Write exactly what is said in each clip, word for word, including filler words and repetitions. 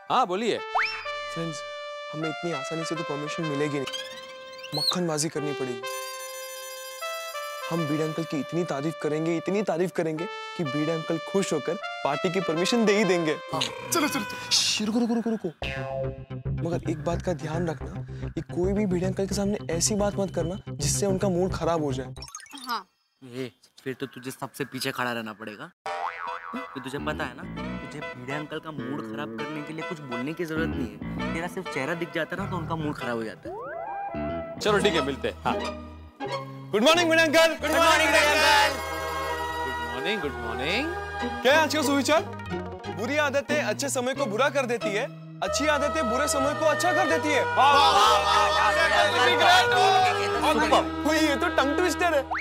हाँ बोलिए। फ्रेंड्स, हमें इतनी आसानी से तो परमिशन मिलेगी नहीं, मक्खनबाजी करनी पड़ेगी। हम बीड़े अंकल की इतनी तारीफ करेंगे, इतनी तारीफ करेंगे कि बीड़े अंकल खुश होकर पार्टी की परमिशन दे ही देंगे। हाँ। चलो चलो रुको रुको रुको रुको मगर एक बात का ध्यान रखना, कि कोई भी बीड़े अंकल के सामने ऐसी बात मत करना जिससे उनका मूड खराब हो जाए। हाँ। ये फिर तो तुझे सबसे पीछे खड़ा रहना पड़ेगा। तो तुझे पता है ना, तुझे बीड़े अंकल का मूड खराब करने के लिए कुछ बोलने की जरूरत नहीं है। तेरा सिर्फ चेहरा दिख जाता है ना तो उनका मूड खराब हो जाता है। चलो ठीक है, मिलते हैं। हाँ। Good morning Bide uncle. Good morning Bide uncle. Good morning, good morning. क्या है आज का सुविचार? बुरी आदतें अच्छे समय को बुरा कर देती है, अच्छी आदतें बुरे समय को अच्छा कर देती है। ये तो टंग ट्विस्टर है।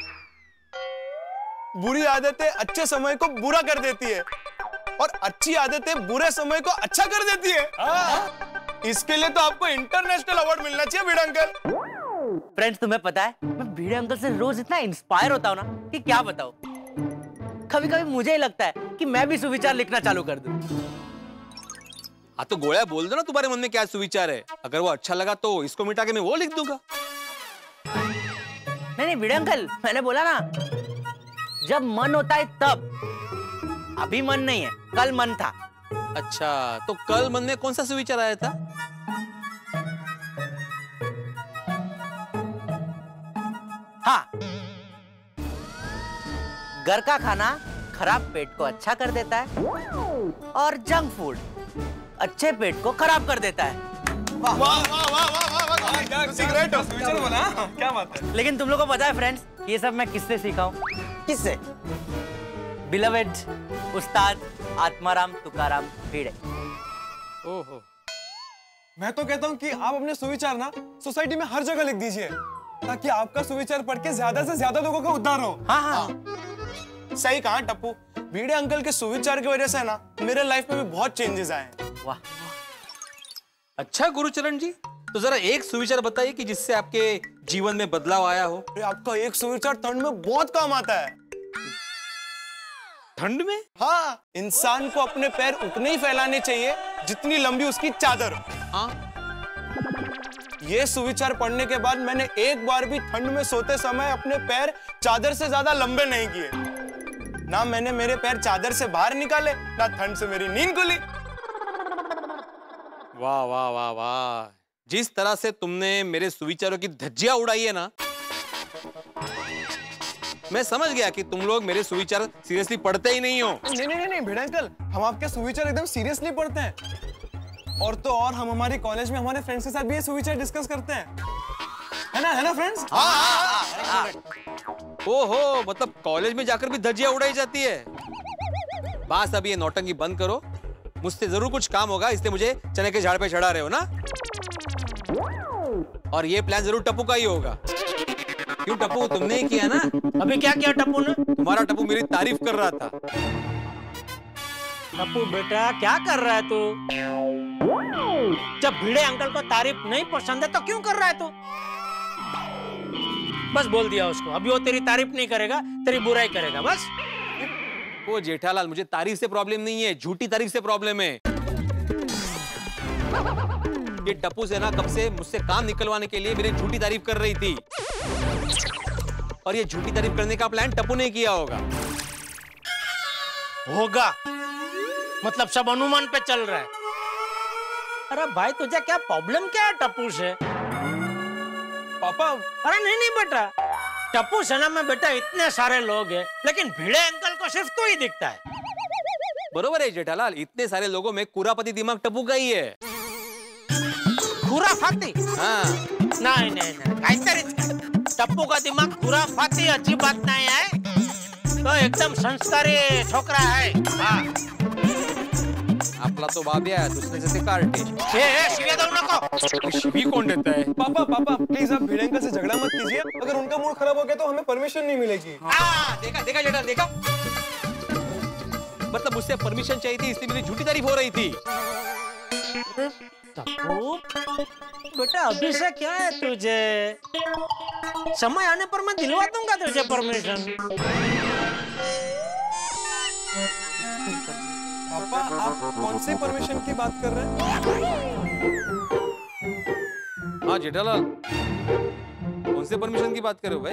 बुरी आदतें अच्छे समय को बुरा कर देती है और अच्छी आदतें बुरे समय को अच्छा कर देती है। हाँ। इसके लिए तो आपको इंटरनेशनल अवार्ड मिलना चाहिए बीड़े अंकल। फ्रेंड्स, तुम्हें पता है मैं बीड़े अंकल से रोज इतना इंस्पायर होता हूँ ना कि क्या बताऊं। कभी कभी मुझे ही लगता है कि मैं भी सुविचार लिखना चालू कर दूं। हाँ तो गोया बोल दो ना तुम्हारे मन में क्या सुविचार है। अगर वो अच्छा लगा तो इसको मिटा के मैं वो लिख दूंगा। नहीं नहीं बीड़े अंकल, मैंने बोला ना, जब मन होता है तब। अभी मन नहीं है, कल मन था। अच्छा, तो कल मन में कौन सा सुविचार आया था? हाँ, घर का खाना खराब पेट को अच्छा कर देता है और जंक फूड अच्छे पेट को खराब कर देता है। वाह वाह वाह वाह वाह, क्या सिगरेट सुविचार बोला, क्या बात है। लेकिन तुम लोगों को पता है फ्रेंड्स, ये सब मैं किससे सीखा हूँ? किससे? बिलवेड उस्ताद आत्माराम तुकाराम भिड़े। ओहो। मैं तो कहता हूँ कि आप अपने सुविचार ना सोसाइटी में हर जगह लिख दीजिए, ताकि आपका सुविचार पढ़ के ज्यादा से ज्यादा लोगों का उद्धार हो। हाँ हाँ, सही कहा टप्पू। भिड़े अंकल के सुविचार की वजह से ना मेरे लाइफ में भी बहुत चेंजेस आए हैं। वाह। अच्छा गुरुचरण जी, तो जरा एक सुविचार बताइए कि जिससे आपके जीवन में बदलाव आया हो। आपका एक सुविचार ठंड में बहुत काम आता है। ठंड में? हाँ, इंसान को अपने पैर उतने ही फैलाने चाहिए जितनी लंबी उसकी चादर। हाँ। ये सुविचार पढ़ने के बाद मैंने एक बार भी ठंड में सोते समय अपने पैर चादर से ज्यादा लंबे नहीं किए। ना मैंने मेरे पैर चादर से बाहर निकाले, ना ठंड से मेरी नींद खुली। वाह वाह वाह वाह, जिस तरह से तुमने मेरे सुविचारों की धज्जियां उड़ाई है ना, मैं समझ गया कि तुम लोग मेरे सुविचार सीरियसली पढ़ते ही नहीं हो। नहीं नहीं नहीं भिड़े अंकल, हम आपके सुविचार एकदम सीरियसली पढ़ते हैं। और तो और हम हमारे कॉलेज में हमारे फ्रेंड्स के साथ भी ये सुविचार डिस्कस करते हैं, है ना, है ना फ्रेंड्स? ओहो, मतलब कॉलेज में जाकर भी धज्जियां उड़ाई जाती है। बस अब ये नौटंकी बंद करो, मुझसे जरूर कुछ काम होगा, इसलिए मुझे चने के झाड़ पे चढ़ा रहे हो ना। और ये प्लान जरूर टप्पू का ही होगा। क्यों टप्पू, तुमने ही किया ना? अभी क्या किया टप्पू ने? तुम्हारा टप्पू मेरी तारीफ कर रहा था। टप्पू बेटा, क्या कर रहा है तू? जब भिड़े अंकल को तारीफ नहीं पसंद है तो क्यों कर रहा है तू? बस बोल दिया उसको, अभी वो तेरी तारीफ नहीं करेगा, तेरी बुराई करेगा बस। वो जेठालाल, मुझे तारीफ से प्रॉब्लम नहीं है, झूठी तारीफ से प्रॉब्लम है। ये टप्पू से ना कब से मुझसे काम निकलवाने के लिए मेरी झूठी तारीफ कर रही थी, और ये झूठी तारीफ करने का प्लान टप्पू ने किया होगा। होगा मतलब सब अनुमान पे चल रहा है। अरे भाई, तुझे क्या प्रॉब्लम क्या है टप्पू से? पापा, अरे नहीं नहीं बेटा, टप्पू सेना में बेटा इतने सारे लोग हैं, लेकिन भिड़े अंकल को सिर्फ तू ही दिखता है। बरोबर है जेठालाल, इतने सारे लोगों में कुरापति दिमाग टप्पू का ही है। खुराफाती? हाँ। नहीं नहीं नहीं, टप्पू का दिमाग खुराफाती अच्छी बात नहीं है, तो एकदम संस्कारी छोकरा है। हाँ। आपला तो बाबिया है, दूसरे से कार्टे। ए, ए, शिव्या दो नको। शिवी कौन देता है? पापा पापा प्लीज आप भिड़े अंकल से झगड़ा मत कीजिए, अगर उनका मूड खराब हो गया तो हमें परमिशन नहीं मिलेगी। हाँ, देखा देखा जेठा, देखा, मतलब मुझसे परमिशन चाहिए थी, इसलिए मेरी झूठी तारीफ हो रही थी। टप्पू बेटा, अभी से क्या है तुझे? समय आने पर मैं दिलवा दूंगा तुझे परमिशन। पापा आप कौन से परमिशन की बात कर रहे हैं? हाँ जेठालाल, कौन से परमिशन की बात कर रहे हो भाई?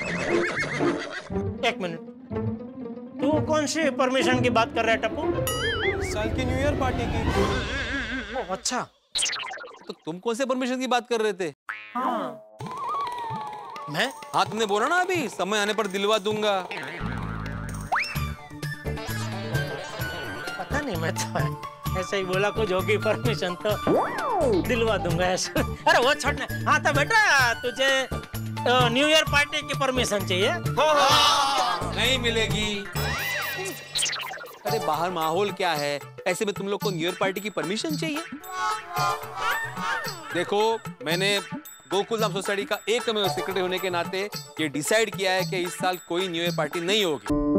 एक मिनट, तू कौन सी परमिशन की बात कर रहा है टप्पू? इस साल की न्यू ईयर पार्टी की। ओ, अच्छा। तो तुम कौन से परमिशन की बात कर रहे थे? हाँ मैं हाँ तुमने बोला ना अभी, समय आने पर दिलवा दूंगा। पता नहीं, मैं तो ऐसे ही बोला कुछ होगी परमिशन तो दिलवा दूंगा ऐसे। अरे वो छोड़ना। हाँ तो बेटा तुझे न्यू ईयर पार्टी की परमिशन चाहिए? नहीं मिलेगी। अरे बाहर माहौल क्या है, ऐसे में तुम लोग को न्यू ईयर पार्टी की परमिशन चाहिए? देखो मैंने गोकुलधाम सोसाइटी का एक मेंबर सेक्रेटरी होने के नाते ये डिसाइड किया है कि इस साल कोई न्यू ईयर पार्टी नहीं होगी।